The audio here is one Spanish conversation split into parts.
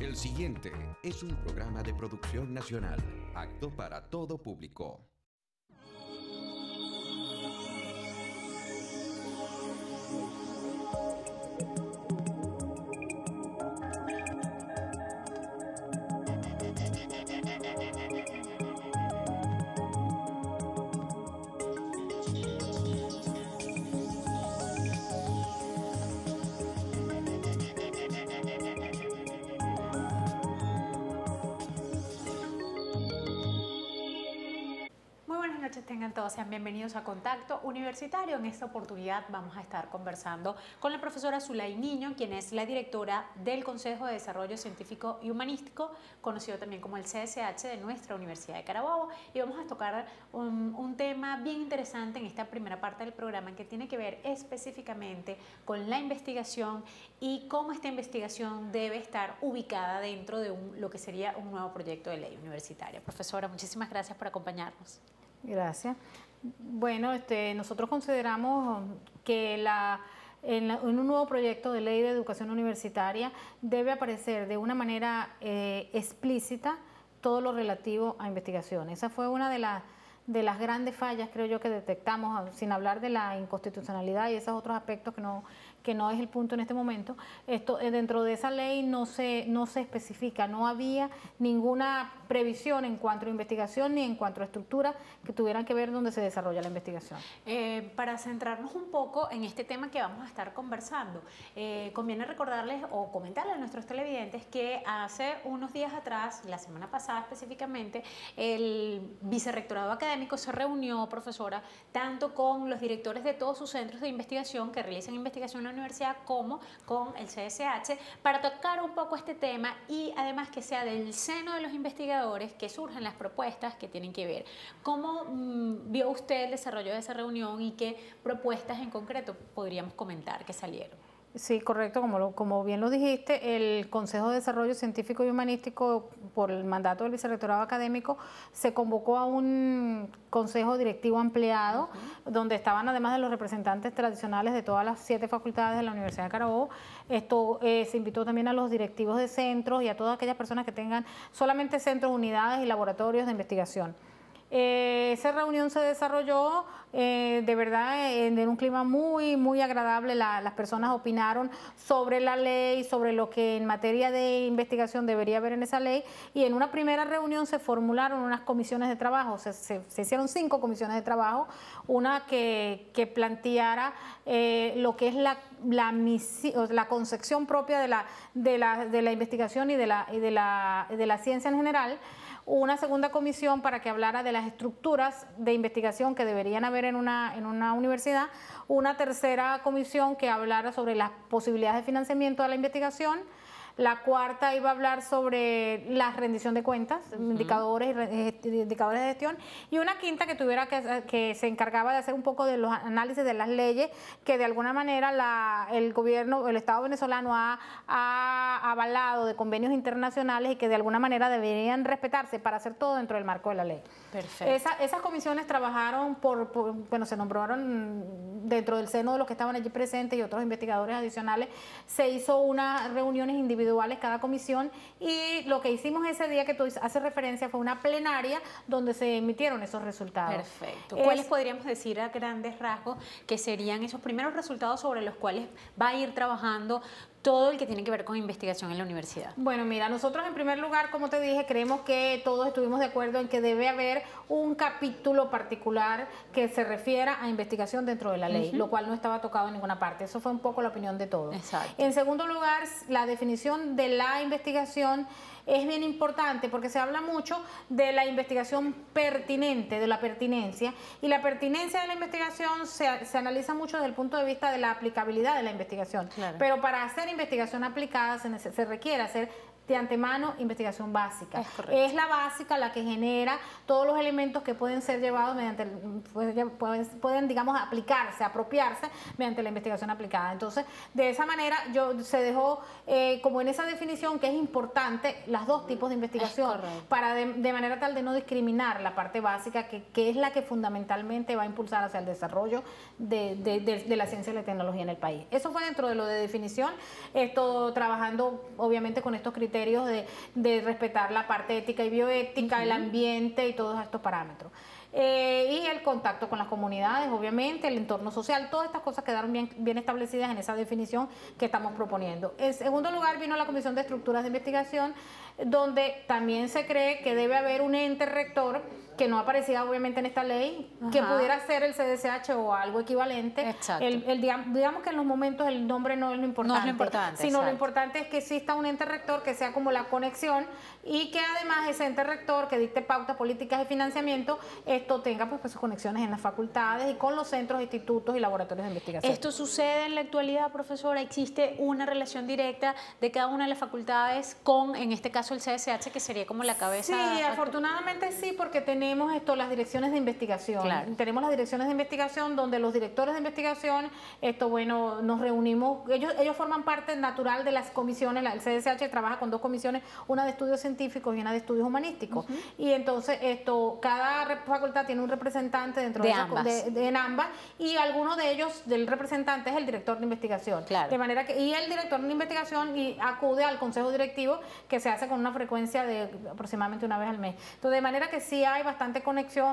El siguiente es un programa de producción nacional, apto para todo público. Tengan todos, sean bienvenidos a Contacto Universitario. En esta oportunidad vamos a estar conversando con la profesora Zulay Niño, quien es la directora del Consejo de Desarrollo Científico y Humanístico, conocido también como el CSH de nuestra Universidad de Carabobo, y vamos a tocar un tema bien interesante en esta primera parte del programa que tiene que ver específicamente con la investigación y cómo esta investigación debe estar ubicada dentro de lo que sería un nuevo proyecto de ley universitaria. Profesora, muchísimas gracias por acompañarnos. Gracias. Bueno, nosotros consideramos que en un nuevo proyecto de ley de educación universitaria debe aparecer de una manera explícita todo lo relativo a investigación. Esa fue una de las grandes fallas, creo yo, que detectamos, sin hablar de la inconstitucionalidad y esos otros aspectos que no es el punto en este momento. Dentro de esa ley no se especifica, no había ninguna previsión en cuanto a investigación ni en cuanto a estructura que tuvieran que ver dónde se desarrolla la investigación. Para centrarnos un poco en este tema que vamos a estar conversando, conviene recordarles o comentarles a nuestros televidentes que hace unos días atrás, la semana pasada específicamente, el vicerrectorado académico se reunió, profesora, tanto con los directores de todos sus centros de investigación que realizan investigación en la universidad como con el CSH para tocar un poco este tema y además que sea del seno de los investigadores que surjan las propuestas que tienen que ver. ¿Cómo vio usted el desarrollo de esa reunión y qué propuestas en concreto podríamos comentar que salieron? Sí, correcto, como bien lo dijiste, el Consejo de Desarrollo Científico y Humanístico, por el mandato del Vicerrectorado Académico, se convocó a un consejo directivo ampliado, donde estaban además de los representantes tradicionales de todas las 7 facultades de la Universidad de Carabobo. Se invitó también a los directivos de centros y a todas aquellas personas que tengan solamente centros, unidades y laboratorios de investigación. Esa reunión se desarrolló de verdad en un clima muy agradable. Las personas opinaron sobre la ley, sobre lo que en materia de investigación debería haber en esa ley, y en una primera reunión se formularon unas comisiones de trabajo. Se hicieron 5 comisiones de trabajo, una que planteara lo que es la concepción propia de la investigación y de la ciencia en general, una segunda comisión para que hablara de las estructuras de investigación que deberían haber en una universidad, una tercera comisión que hablara sobre las posibilidades de financiamiento de la investigación, la cuarta iba a hablar sobre la rendición de cuentas, indicadores de gestión, y una quinta que se encargaba de hacer un poco de los análisis de las leyes que de alguna manera el gobierno, el Estado venezolano ha avalado de convenios internacionales y que de alguna manera deberían respetarse para hacer todo dentro del marco de la ley. Perfecto. Esas comisiones trabajaron bueno, se nombraron dentro del seno de los que estaban allí presentes y otros investigadores adicionales. Se hizo unas reuniones individuales cada comisión, y lo que hicimos ese día que tú haces referencia fue una plenaria donde se emitieron esos resultados. Perfecto. ¿Cuáles podríamos decir a grandes rasgos que serían esos primeros resultados sobre los cuales va a ir trabajando todo el que tiene que ver con investigación en la universidad? Bueno, mira, nosotros en primer lugar, como te dije, creemos que todos estuvimos de acuerdo en que debe haber un capítulo particular que se refiera a investigación dentro de la ley, lo cual no estaba tocado en ninguna parte. Eso fue un poco la opinión de todos. Exacto. En segundo lugar, la definición de la investigación es bien importante porque se habla mucho de la investigación pertinente, de la pertinencia, y la pertinencia de la investigación se analiza mucho desde el punto de vista de la aplicabilidad de la investigación. Claro. Pero para hacer investigación aplicada se requiere hacer de antemano investigación básica. Es la básica la que genera todos los elementos que pueden ser llevados mediante, pueden digamos, aplicarse, apropiarse mediante la investigación aplicada. Entonces, de esa manera se dejó como en esa definición que es importante las dos tipos de investigación para de manera tal de no discriminar la parte básica que es la que fundamentalmente va a impulsar hacia el desarrollo de la ciencia y la tecnología en el país. Eso fue dentro de lo de definición, trabajando obviamente con estos criterios criterios de respetar la parte ética y bioética, el ambiente y todos estos parámetros. Y el contacto con las comunidades, obviamente, el entorno social, todas estas cosas quedaron bien establecidas en esa definición que estamos proponiendo. En segundo lugar vino la Comisión de Estructuras de Investigación, donde también se cree que debe haber un ente rector que no aparecía obviamente en esta ley, que pudiera ser el CDCH o algo equivalente. Exacto. Digamos que en los momentos el nombre no es lo importante, no es lo importante, sino exacto. lo importante es que exista un ente rector que sea como la conexión y que además ese ente rector que dicte pautas políticas de financiamiento, esto tenga pues sus conexiones en las facultades y con los centros, institutos y laboratorios de investigación. ¿Esto sucede en la actualidad, profesora? ¿Existe una relación directa de cada una de las facultades con, en este caso, el CDCH, que sería como la cabeza? Sí, afortunadamente sí, porque tenemos las direcciones de investigación. Claro. Tenemos las direcciones de investigación donde los directores de investigación, nos reunimos, ellos forman parte natural de las comisiones. El CDCH trabaja con dos comisiones, una de estudios científicos y una de estudios humanísticos. Y entonces cada facultad tiene un representante dentro de ambas. En ambas, y alguno de ellos, del representante, es el director de investigación. Claro. De manera que, y el director de investigación acude al consejo directivo, que se hace con una frecuencia de aproximadamente una vez al mes. Entonces, de manera que sí hay bastante conexión,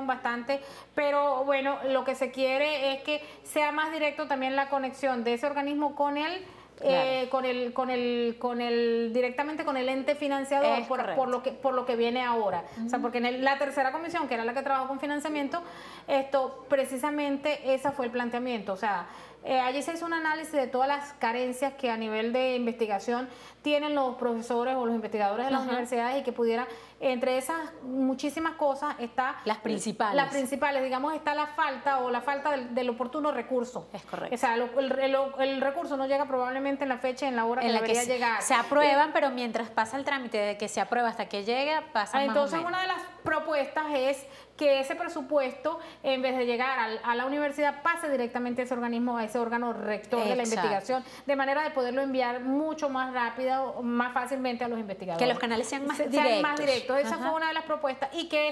pero bueno, lo que se quiere es que sea más directo también la conexión de ese organismo con él. Claro. Con el directamente con el ente financiador por lo que viene ahora. O sea, porque en la tercera comisión, que era la que trabajó con financiamiento, precisamente ese fue el planteamiento. O sea, allí se hizo un análisis de todas las carencias que a nivel de investigación tienen los profesores o los investigadores de las universidades, y que pudiera, entre esas muchísimas cosas, está las principales. Las principales, digamos, está la falta del oportuno recurso. Es correcto. O sea, el recurso no llega probablemente en la fecha y en la hora que debería llegar. Se aprueban, pero mientras pasa el trámite de que se aprueba hasta que llega, pasa más o menos. Entonces, una de las propuestas es que ese presupuesto, en vez de llegar a la universidad, pase directamente a ese organismo, a ese órgano rector de la investigación, de manera de poderlo enviar mucho más rápido, más fácilmente a los investigadores. Que los canales sean más directos. Esa fue una de las propuestas, y que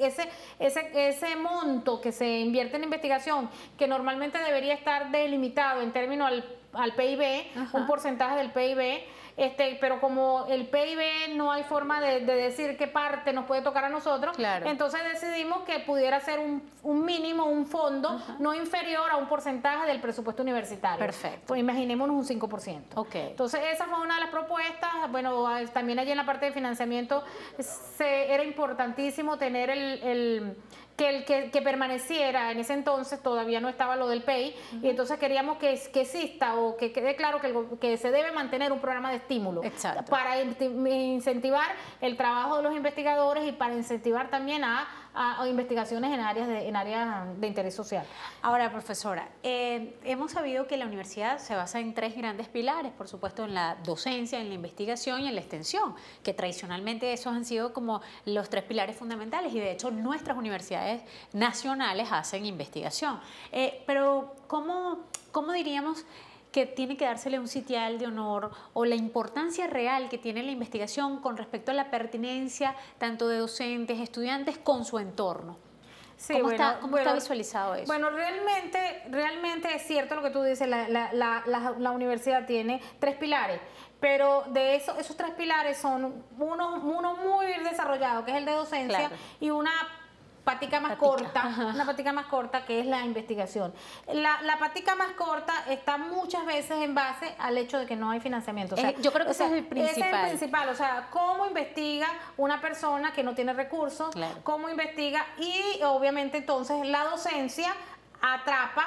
ese monto que se invierte en investigación, que normalmente debería estar delimitado en términos al PIB, un porcentaje del PIB, pero como el PIB no hay forma de decir qué parte nos puede tocar a nosotros, claro. Entonces decidimos que pudiera ser un mínimo, un fondo no inferior a un porcentaje del presupuesto universitario. Perfecto. Pues imaginémonos un 5%. Okay. Entonces esa fue una de las propuestas. Bueno, también allí en la parte de financiamiento era importantísimo tener que permaneciera. En ese entonces todavía no estaba lo del PEI, y entonces queríamos que exista, o que quede claro que se debe mantener un programa de estímulo. Exacto. Para incentivar el trabajo de los investigadores y para incentivar también a investigaciones en áreas de interés social. Ahora, profesora, hemos sabido que la universidad se basa en tres grandes pilares, por supuesto, en la docencia, en la investigación y en la extensión, que tradicionalmente esos han sido como los tres pilares fundamentales, y de hecho nuestras universidades nacionales hacen investigación. Pero ¿cómo diríamos que tiene que dársele un sitial de honor, o la importancia real que tiene la investigación con respecto a la pertinencia tanto de docentes, estudiantes, con su entorno? Sí, ¿Cómo está visualizado eso? Bueno, realmente es cierto lo que tú dices. La universidad tiene tres pilares, pero de esos tres pilares son uno muy desarrollado, que es el de docencia, claro. Y una patica más corta, que es la investigación. La patica más corta está muchas veces en base al hecho de que no hay financiamiento. O sea, yo creo que ese es el principal. Ese es el principal. O sea, cómo investiga una persona que no tiene recursos, claro. Cómo investiga, y obviamente entonces la docencia atrapa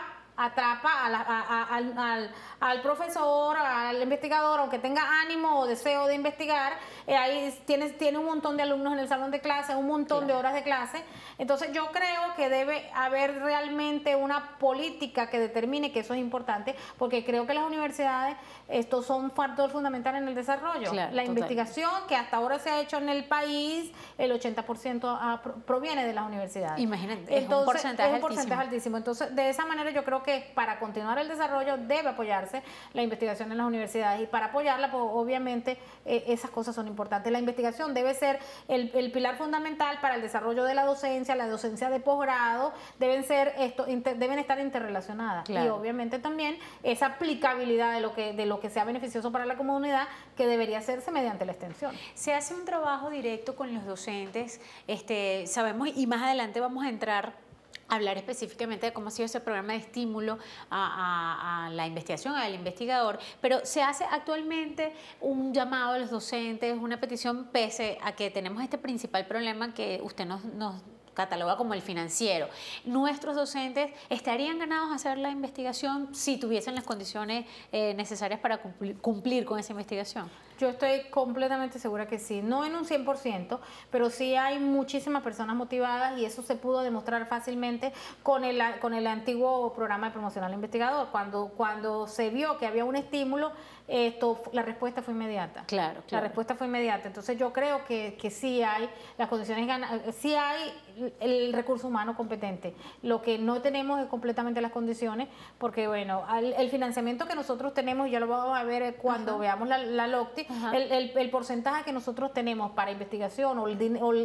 al profesor, al investigador, aunque tenga ánimo o deseo de investigar. Ahí tiene un montón de alumnos en el salón de clase, un montón de horas de clase. Entonces yo creo que debe haber realmente una política que determine que eso es importante, porque creo que las universidades son un factor fundamental en el desarrollo. Claro, la investigación que hasta ahora se ha hecho en el país, el 80% proviene de las universidades. Imagínate, entonces, es un porcentaje altísimo. Entonces, de esa manera yo creo que para continuar el desarrollo debe apoyarse la investigación en las universidades, y para apoyarla, pues obviamente esas cosas son importantes. La investigación debe ser el pilar fundamental para el desarrollo de la docencia de posgrado, deben estar interrelacionadas. Claro. Y obviamente también esa aplicabilidad de lo que sea beneficioso para la comunidad, que debería hacerse mediante la extensión. Se hace un trabajo directo con los docentes, sabemos, y más adelante vamos a entrar a hablar específicamente de cómo ha sido ese programa de estímulo a la investigación, al investigador, pero se hace actualmente un llamado a los docentes, una petición, pese a que tenemos este principal problema que usted nos cataloga como el financiero. ¿Nuestros docentes estarían ganados a hacer la investigación si tuviesen las condiciones necesarias para cumplir con esa investigación? Yo estoy completamente segura que sí, no en un 100%, pero sí hay muchísimas personas motivadas, y eso se pudo demostrar fácilmente con el antiguo programa de promoción al investigador. Cuando se vio que había un estímulo, la respuesta fue inmediata. Claro. La respuesta fue inmediata. Entonces yo creo que sí hay las condiciones, sí hay el recurso humano competente. Lo que no tenemos es completamente las condiciones, porque bueno, el financiamiento que nosotros tenemos, ya lo vamos a ver cuando veamos la LOCTI, el porcentaje que nosotros tenemos para investigación o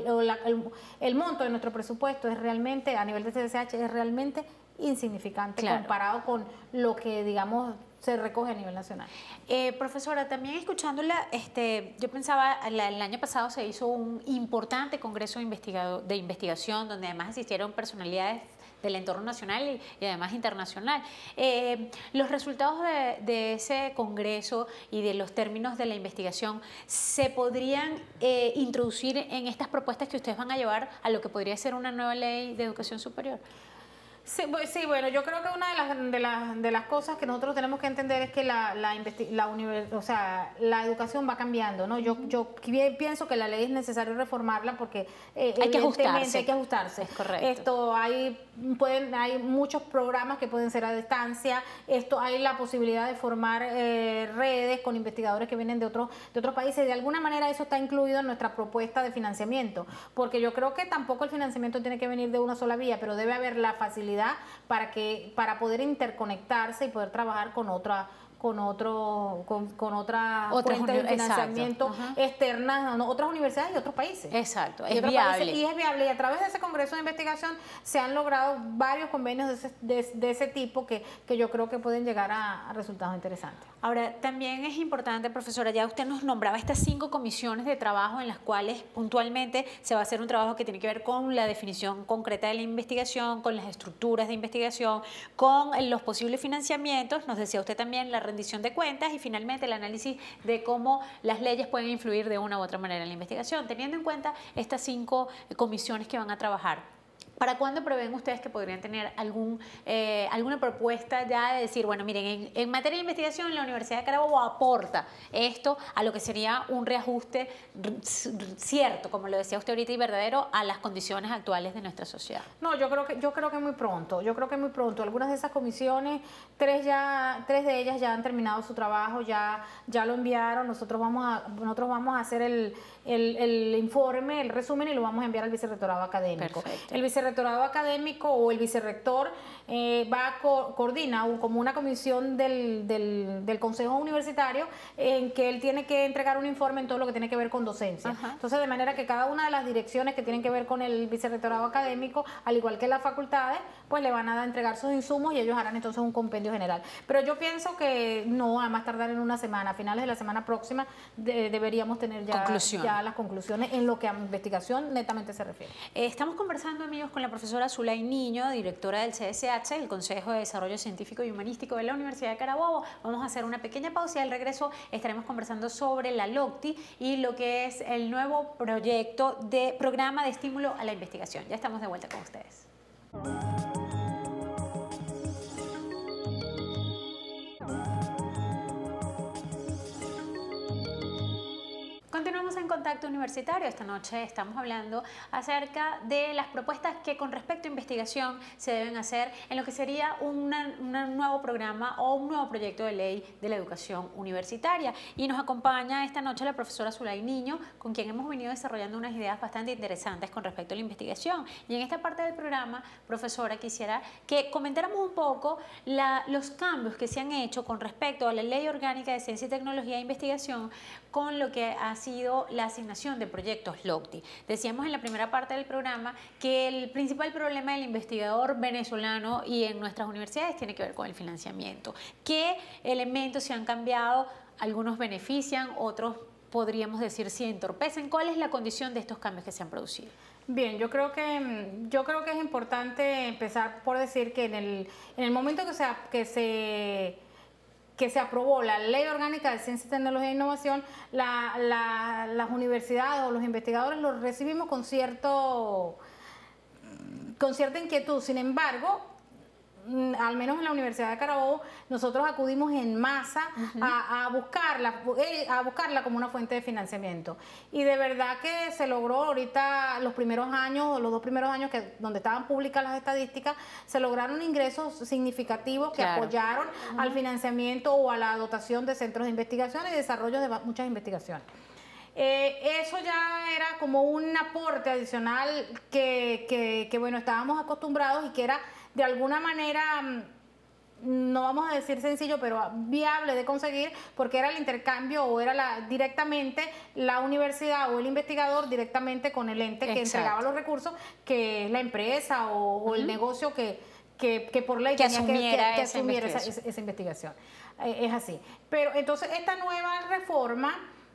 el monto de nuestro presupuesto es realmente, a nivel de CDCH, es realmente insignificante comparado con lo que, digamos, se recoge a nivel nacional. Profesora, también escuchándola, yo pensaba, el año pasado se hizo un importante congreso de investigación, donde además asistieron personalidades del entorno nacional y además internacional. Los resultados de ese congreso y de los términos de la investigación se podrían introducir en estas propuestas que ustedes van a llevar a lo que podría ser una nueva ley de educación superior. Sí, bueno, yo creo que una de las cosas que nosotros tenemos que entender es que la educación va cambiando, ¿no? Yo pienso que la ley es necesario reformarla porque hay que ajustarse. Es correcto. Hay muchos programas que pueden ser a distancia. Hay la posibilidad de formar redes con investigadores que vienen de otros países. De alguna manera eso está incluido en nuestra propuesta de financiamiento, porque yo creo que tampoco el financiamiento tiene que venir de una sola vía, pero debe haber la facilidad para poder interconectarse y poder trabajar con otra fuente de financiamiento externa, otras universidades y otros países. Exacto, es viable. Y es viable, y a través de ese congreso de investigación se han logrado varios convenios de ese tipo que yo creo que pueden llegar a resultados interesantes. Ahora, también es importante, profesora, ya usted nos nombraba estas 5 comisiones de trabajo en las cuales puntualmente se va a hacer un trabajo que tiene que ver con la definición concreta de la investigación, con las estructuras de investigación, con los posibles financiamientos, nos decía usted también la rendición de cuentas y finalmente el análisis de cómo las leyes pueden influir de una u otra manera en la investigación. Teniendo en cuenta estas 5 comisiones que van a trabajar, ¿para cuándo prevén ustedes que podrían tener alguna propuesta ya de decir, bueno, miren, en materia de investigación la Universidad de Carabobo aporta esto a lo que sería un reajuste cierto, como lo decía usted ahorita, y verdadero a las condiciones actuales de nuestra sociedad? No, yo creo que muy pronto. Algunas de esas comisiones, 3 de ellas ya han terminado su trabajo, ya lo enviaron. Nosotros vamos a hacer el informe, el resumen, y lo vamos a enviar al vicerrectorado académico. Perfecto. El vicerrectorado académico o el vicerrector coordina como una comisión del Consejo Universitario, en que él tiene que entregar un informe en todo lo que tiene que ver con docencia. Entonces, de manera que cada una de las direcciones que tienen que ver con el vicerrectorado académico, al igual que las facultades, pues le van a entregar sus insumos y ellos harán entonces un compendio general. Pero yo pienso que no, a más tardar en una semana, a finales de la semana próxima, deberíamos tener ya las conclusiones en lo que a investigación netamente se refiere. Estamos conversando, amigos, con la profesora Zulay Niño, directora del CDCH, el Consejo de Desarrollo Científico y Humanístico de la Universidad de Carabobo. Vamos a hacer una pequeña pausa y al regreso estaremos conversando sobre la LOCTI y lo que es el nuevo proyecto de programa de estímulo a la investigación. Ya estamos de vuelta con ustedes. Continuamos en Contacto Universitario. Esta noche estamos hablando acerca de las propuestas que con respecto a investigación se deben hacer en lo que sería un nuevo programa o un nuevo proyecto de ley de la educación universitaria. Y nos acompaña esta noche la profesora Zulay Niño, con quien hemos venido desarrollando unas ideas bastante interesantes con respecto a la investigación. Y en esta parte del programa, profesora, quisiera que comentáramos un poco los cambios que se han hecho con respecto a la Ley Orgánica de Ciencia y Tecnología e Investigación con lo que ha sido la asignación de proyectos LOCTI. Decíamos en la primera parte del programa que el principal problema del investigador venezolano y en nuestras universidades tiene que ver con el financiamiento. ¿Qué elementos se han cambiado? Algunos benefician, otros podríamos decir si entorpecen. ¿Cuál es la condición de estos cambios que se han producido? Bien, yo creo que es importante empezar por decir que en el momento que se aprobó la Ley Orgánica de Ciencia, Tecnología e Innovación, las universidades o los investigadores los recibimos con cierta inquietud. Sin embargo, al menos en la Universidad de Carabobo, nosotros acudimos en masa a buscarla como una fuente de financiamiento. Y de verdad que se logró ahorita los primeros años, los 2 primeros años donde estaban públicas las estadísticas, se lograron ingresos significativos que apoyaron al financiamiento o a la dotación de centros de investigación y desarrollo de muchas investigaciones. Eso ya era como un aporte adicional que bueno, estábamos acostumbrados y que era de alguna manera, no vamos a decir sencillo, pero viable de conseguir, porque era el intercambio o era directamente la universidad o el investigador directamente con el ente que entregaba los recursos, que es la empresa o el negocio que por ley tenía que asumir esa investigación. Es así. Pero entonces esta nueva reforma,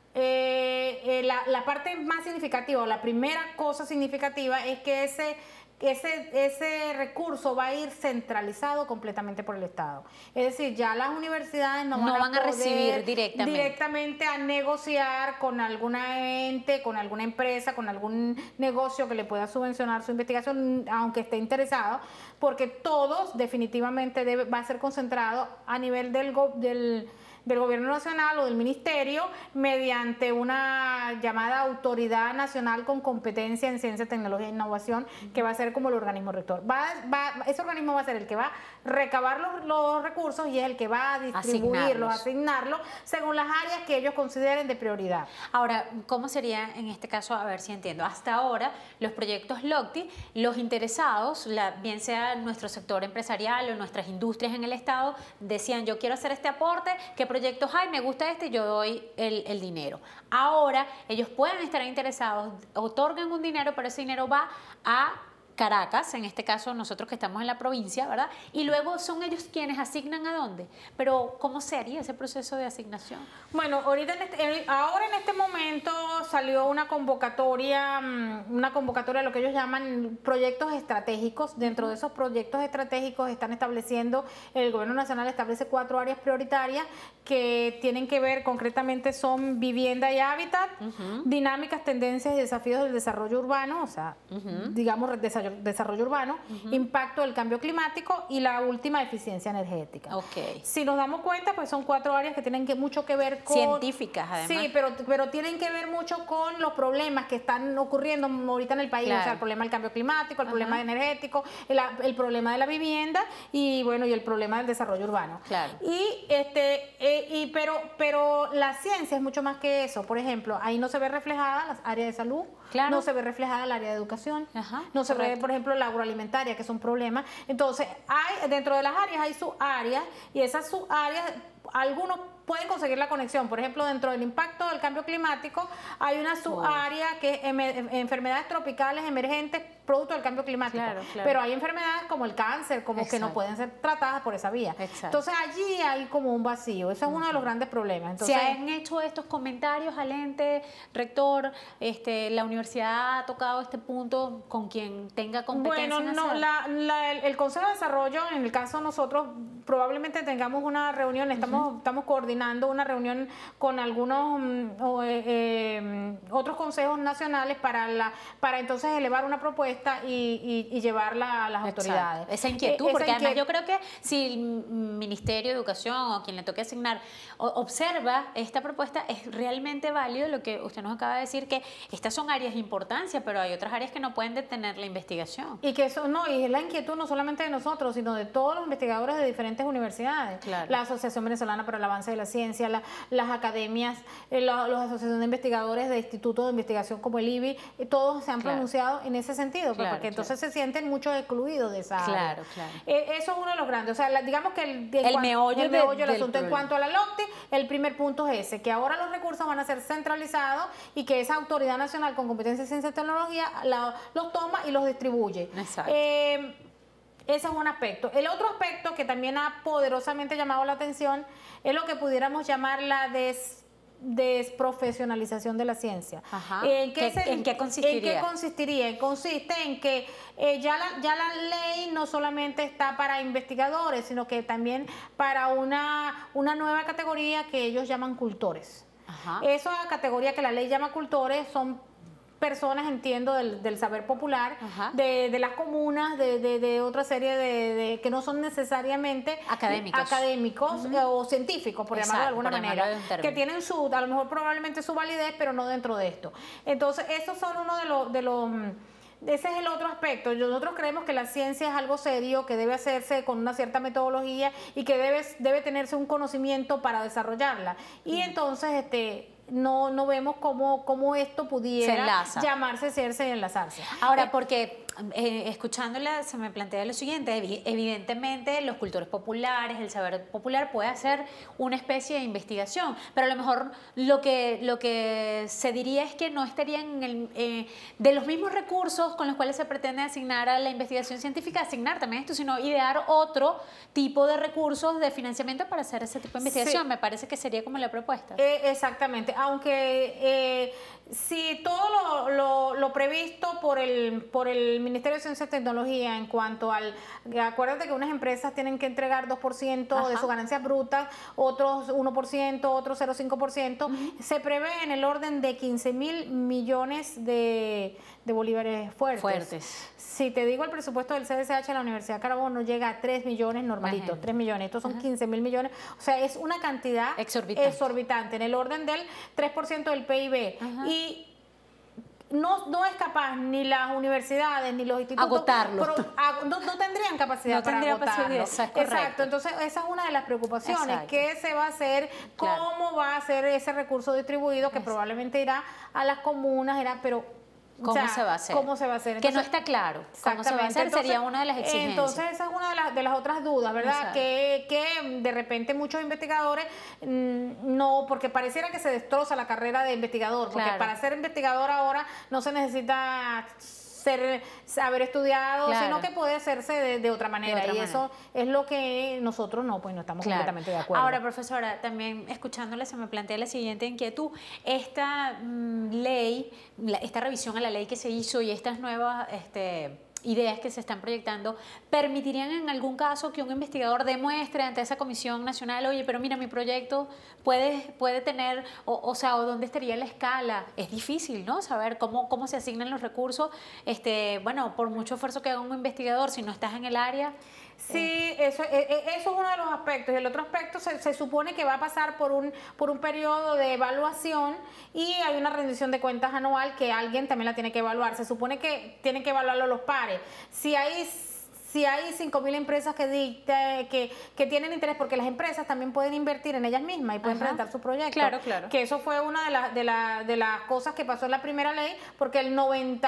la parte más significativa o la primera cosa significativa es que ese recurso va a ir centralizado completamente por el Estado. Es decir, ya las universidades no van a recibir directamente a negociar con alguna ente, con alguna empresa, con algún negocio que le pueda subvencionar su investigación, aunque esté interesado, porque todos definitivamente va a ser concentrado a nivel del Gobierno Nacional o del Ministerio mediante una llamada Autoridad Nacional con Competencia en Ciencia, Tecnología e Innovación, que va a ser como el organismo rector. Ese organismo va a ser el que va a recabar los recursos y es el que va a distribuirlos, asignarlos según las áreas que ellos consideren de prioridad. Ahora, ¿cómo sería en este caso? A ver si entiendo. Hasta ahora, los proyectos LOCTI, los interesados, bien sea nuestro sector empresarial o nuestras industrias en el Estado, decían, yo quiero hacer este aporte, ¿qué proyectos hay? Me gusta este, yo doy el dinero. Ahora, ellos pueden estar interesados, otorgan un dinero, pero ese dinero va a Caracas, en este caso nosotros que estamos en la provincia, ¿verdad? Y luego son ellos quienes asignan a dónde. Pero, ¿cómo sería ese proceso de asignación? Bueno, ahora en este momento salió una convocatoria, lo que ellos llaman proyectos estratégicos. Dentro de esos proyectos estratégicos están estableciendo, el Gobierno Nacional establece 4 áreas prioritarias que tienen que ver, concretamente son vivienda y hábitat, dinámicas, tendencias y desafíos del desarrollo urbano, o sea, digamos, desarrollo urbano, impacto del cambio climático y la última, eficiencia energética. Si nos damos cuenta, pues son 4 áreas que tienen mucho que ver con... Científicas, además. Sí, pero tienen que ver mucho con los problemas que están ocurriendo ahorita en el país, o sea, el problema del cambio climático, el problema energético, el problema de la vivienda y, bueno, y el problema del desarrollo urbano. Pero la ciencia es mucho más que eso. Por ejemplo, ahí no se ve reflejada las áreas de salud, no se ve reflejada el área de educación, no se ve, por ejemplo, la agroalimentaria, que es un problema. Entonces, dentro de las áreas hay subáreas y esas subáreas, algunos pueden conseguir la conexión. Por ejemplo, dentro del impacto del cambio climático hay una subárea que es enfermedades tropicales emergentes producto del cambio climático. Pero hay enfermedades como el cáncer, como que no pueden ser tratadas por esa vía. Entonces allí hay como un vacío. Eso es uno de los grandes problemas. Entonces, ¿se han hecho estos comentarios al ente rector? ¿La universidad ha tocado este punto con quien tenga competencia? Bueno, no, el Consejo de Desarrollo, en el caso de nosotros, probablemente tengamos una reunión, estamos coordinando coordinando una reunión con algunos otros consejos nacionales para entonces elevar una propuesta y llevarla a las autoridades. Esa inquietud, porque además yo creo que si el Ministerio de Educación o quien le toque asignar observa esta propuesta, es realmente válido lo que usted nos acaba de decir, que estas son áreas de importancia, pero hay otras áreas que no pueden detener la investigación. Y que eso no, y es la inquietud no solamente de nosotros, sino de todos los investigadores de diferentes universidades. Claro. La Asociación Venezolana para el Avance de la Ciencia, las academias, las asociaciones de investigadores de institutos de investigación como el IBI, todos se han pronunciado en ese sentido, porque entonces se sienten muchos excluidos de esa área. Eso es uno de los grandes. O sea, digamos que el meollo del asunto en cuanto a la LOCTI, el primer punto es ese, que ahora los recursos van a ser centralizados y que esa autoridad nacional con competencia en ciencia y tecnología los toma y los distribuye. Exacto. Ese es un aspecto. El otro aspecto que también ha poderosamente llamado la atención es lo que pudiéramos llamar la desprofesionalización de la ciencia. ¿En qué consistiría? Consiste en que ya la ley no solamente está para investigadores, sino que también para una nueva categoría que ellos llaman cultores. Esa categoría que la ley llama cultores son personas, entiendo, del saber popular, de las comunas, de otra serie de que no son necesariamente académicos o científicos, por llamarlo de alguna manera, que tienen a lo mejor probablemente su validez, pero no dentro de esto. Entonces, esos son uno de los ese es el otro aspecto. Nosotros creemos que la ciencia es algo serio, que debe hacerse con una cierta metodología y que debe tenerse un conocimiento para desarrollarla. Y entonces, no vemos cómo esto pudiera llamarse, hacerse y enlazarse. Ahora, porque escuchándola se me plantea lo siguiente: evidentemente los cultores populares, el saber popular puede hacer una especie de investigación, pero a lo mejor lo que se diría es que no estarían de los mismos recursos con los cuales se pretende asignar a la investigación científica, asignar también esto, sino idear otro tipo de recursos de financiamiento para hacer ese tipo de investigación. Sí. Me parece que sería como la propuesta. Exactamente, aunque si todo lo previsto por el Ministerio de Ciencia y Tecnología en cuanto acuérdate que unas empresas tienen que entregar 2% de sus ganancias brutas, otros 1%, otros 0,5%, se prevé en el orden de 15.000 millones de bolívares fuertes. Si te digo, el presupuesto del CDCH de la Universidad de Carabobo no llega a 3 millones normalitos, 3 millones, estos son 15.000 millones, o sea, es una cantidad exorbitante en el orden del 3% del PIB. Y no es capaz ni las universidades ni los institutos agotarlo. No tendrían capacidad para agotarlo. Exacto, entonces esa es una de las preocupaciones. ¿Qué se va a hacer? ¿Cómo va a ser ese recurso distribuido? Que probablemente irá a las comunas, pero ¿cómo se va a hacer? Entonces, que no está claro. ¿Cómo se va a hacer? Sería una de las exigencias. Entonces, esa es una de las otras dudas, ¿verdad? Que de repente muchos investigadores no, porque pareciera que se destroza la carrera de investigador, porque para ser investigador ahora no se necesita haber estudiado, sino que puede hacerse de otra manera. Eso es lo que nosotros no estamos completamente de acuerdo. Ahora, profesora, también escuchándole se me plantea la siguiente inquietud. Esta ley, esta revisión a la ley que se hizo y estas nuevas ideas que se están proyectando, ¿permitirían en algún caso que un investigador demuestre ante esa comisión nacional, oye, pero mira, mi proyecto puede tener, o dónde estaría la escala? Es difícil, ¿no? Saber cómo se asignan los recursos, bueno, por mucho esfuerzo que haga un investigador, si no estás en el área. Sí, eso es uno de los aspectos. Y el otro aspecto se supone que va a pasar por un periodo de evaluación y hay una rendición de cuentas anual que alguien también la tiene que evaluar. Se supone que tienen que evaluarlo los pares. Si hay 5.000 empresas que tienen interés, porque las empresas también pueden invertir en ellas mismas y pueden presentar su proyecto. Claro. Que eso fue una de las cosas que pasó en la primera ley, porque el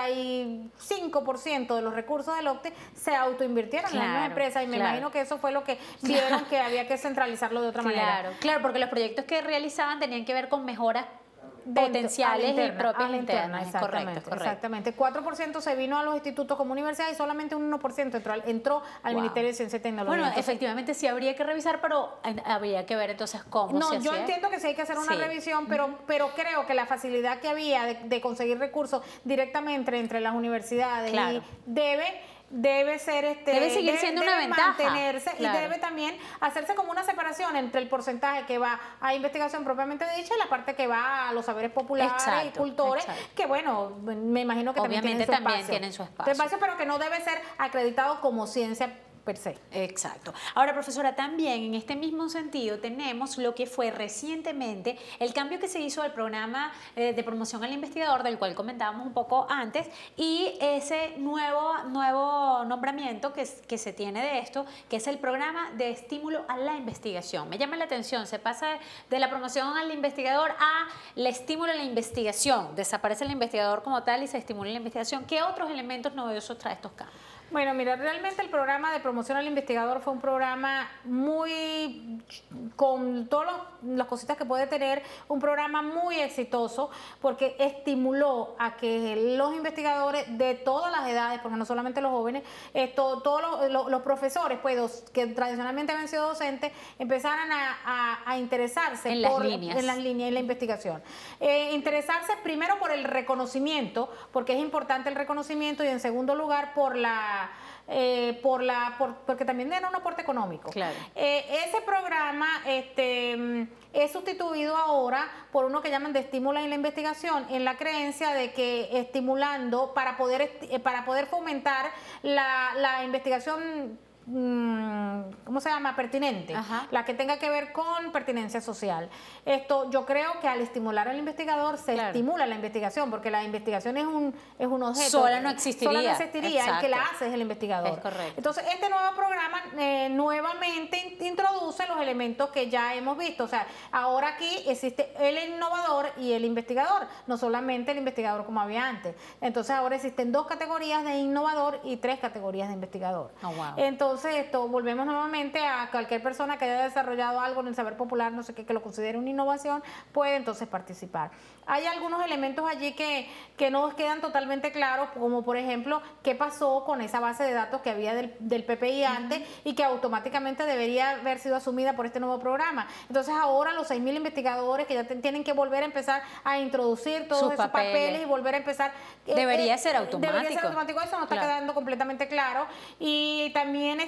95% de los recursos del OCTE se autoinvirtieron en las mismas empresas, y me imagino que eso fue lo que vieron que había que centralizarlo de otra manera. Claro, porque los proyectos que realizaban tenían que ver con mejoras potenciales y propias internas. Exactamente. 4% se vino a los institutos como universidad y solamente un 1% entró al Ministerio de Ciencia y Tecnología. Bueno, entonces, efectivamente sí habría que revisar, pero habría que ver entonces cómo se hacía. Yo entiendo que sí hay que hacer una revisión, pero creo que la facilidad que había de conseguir recursos directamente entre las universidades y debe debe ser debe seguir siendo una ventaja, mantenerse, claro. y debe también hacerse como una separación entre el porcentaje que va a investigación propiamente dicha y la parte que va a los saberes populares y cultores, que bueno, me imagino que obviamente también tienen su espacio, pero que no debe ser acreditado como ciencia per se. Exacto. Ahora, profesora, también en este mismo sentido tenemos lo que fue recientemente el cambio que se hizo del programa de promoción al investigador, del cual comentábamos un poco antes, y ese nuevo nombramiento que se tiene de esto, que es el programa de estímulo a la investigación. Me llama la atención, se pasa de la promoción al investigador a el estímulo a la investigación. Desaparece el investigador como tal y se estimula la investigación. ¿Qué otros elementos novedosos trae estos cambios? Bueno, mira, realmente el programa de promoción al investigador fue un programa muy, con todas las cositas que puede tener, un programa muy exitoso porque estimuló a que los investigadores de todas las edades, porque no solamente los jóvenes, todos los profesores, pues, que tradicionalmente habían sido docentes, empezaran a interesarse en las líneas y la investigación. Interesarse primero por el reconocimiento, porque es importante el reconocimiento, y en segundo lugar porque también era un aporte económico. Claro. Ese programa es sustituido ahora por uno que llaman de estímulo en la investigación, en la creencia de que estimulando para poder fomentar la investigación, ¿cómo se llama? Pertinente. Ajá. La que tenga que ver con pertinencia social. Yo creo que al estimular al investigador se estimula la investigación, porque la investigación es un objeto. Sola no existiría. Sola no existiría. El que la hace es el investigador. Es correcto. Entonces, este nuevo programa nuevamente introduce los elementos que ya hemos visto. O sea, ahora aquí existe el innovador y el investigador, no solamente el investigador como había antes. Entonces, ahora existen 2 categorías de innovador y 3 categorías de investigador. Oh, wow. Entonces, volvemos nuevamente a cualquier persona que haya desarrollado algo en el saber popular, no sé qué, que lo considere una innovación, puede entonces participar. Hay algunos elementos allí que no quedan totalmente claros, como por ejemplo, qué pasó con esa base de datos que había del PPI antes y que automáticamente debería haber sido asumida por este nuevo programa. Entonces, ahora los 6.000 investigadores que ya tienen que volver a empezar a introducir todos esos papeles y volver a empezar. Debería ser automático. Debería ser automático, eso no está quedando completamente claro. Y también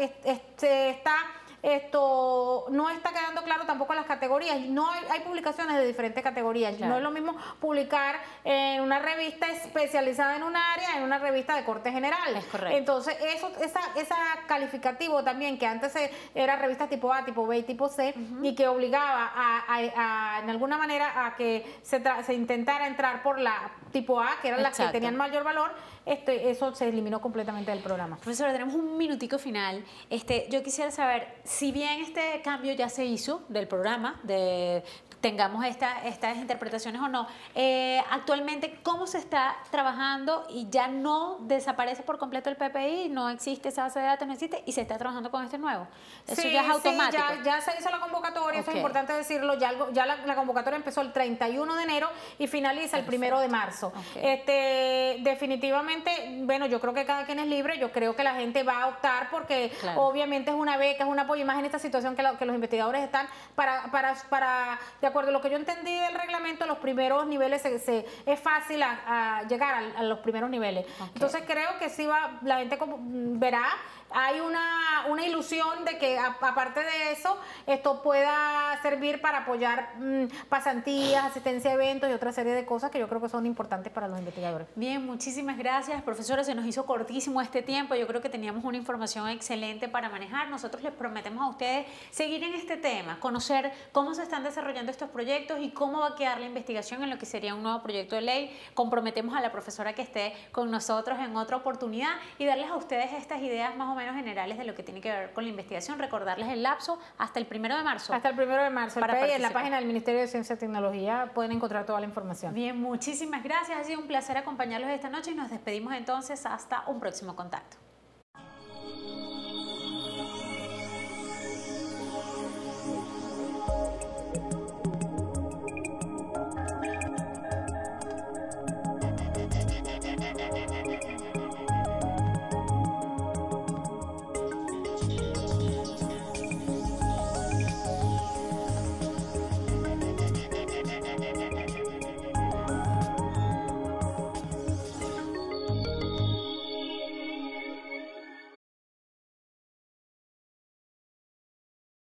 no está quedando claro tampoco las categorías. No hay publicaciones de diferentes categorías. Claro. No es lo mismo publicar en una revista especializada en un área, en una revista de corte general. Es correcto. Entonces, esa calificativo también, que antes era revista tipo A, tipo B y tipo C, y que obligaba en alguna manera a que se intentara entrar por la tipo A, que eran las que tenían mayor valor, eso se eliminó completamente del programa. Profesora, tenemos un minutico final. Yo quisiera saber, si bien este cambio ya se hizo del programa, tengamos estas interpretaciones o no, actualmente, ¿cómo se está trabajando y ya no desaparece por completo el PPI, no existe esa base de datos, no existe, y se está trabajando con este nuevo? Eso ya es automático. Sí, ya se hizo la convocatoria, eso es importante decirlo, ya la convocatoria empezó el 31 de enero y finaliza el 1 de marzo. Definitivamente, bueno, yo creo que cada quien es libre, yo creo que la gente va a optar porque obviamente es una beca, es un apoyo, y más en esta situación que los investigadores están de acuerdo a lo que yo entendí del reglamento, los primeros niveles es fácil llegar a los primeros niveles. Entonces creo que sí la gente verá, hay una ilusión de que aparte de eso, esto pueda servir para apoyar pasantías, asistencia a eventos y otra serie de cosas que yo creo que son importantes para los investigadores. Bien, muchísimas gracias, profesora. Se nos hizo cortísimo este tiempo. Yo creo que teníamos una información excelente para manejar. Nosotros les prometemos a ustedes seguir en este tema, conocer cómo se están desarrollando estos proyectos y cómo va a quedar la investigación en lo que sería un nuevo proyecto de ley. Comprometemos a la profesora que esté con nosotros en otra oportunidad y darles a ustedes estas ideas más o menos generales de lo que tiene que ver con la investigación. Recordarles el lapso hasta el 1 de marzo. Hasta el 1 de marzo. En la página del Ministerio de Ciencia y Tecnología pueden encontrar toda la información. Bien, muchísimas gracias. Ha sido un placer acompañarlos esta noche y nos despedimos entonces hasta un próximo contacto.